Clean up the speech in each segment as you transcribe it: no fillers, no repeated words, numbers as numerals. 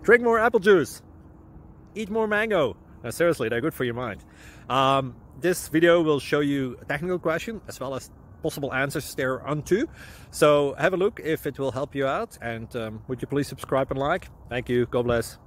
Drink more apple juice. Eat more mango. Seriously, they're good for your mind. This video will show you a technical question as well as possible answers thereunto. So have a look if it will help you out, and would you please subscribe and like? Thank you. God bless.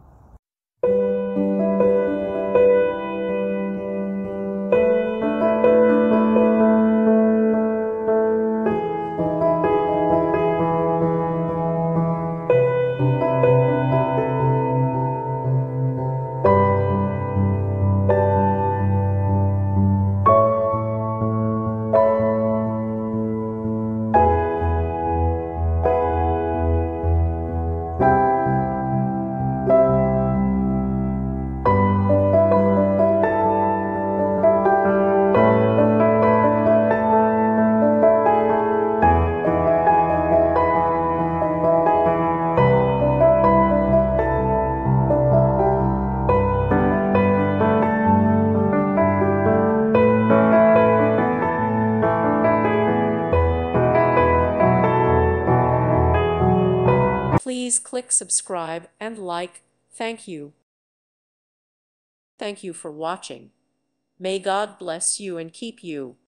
Please click subscribe and like. Thank you. Thank you for watching. May God bless you and keep you.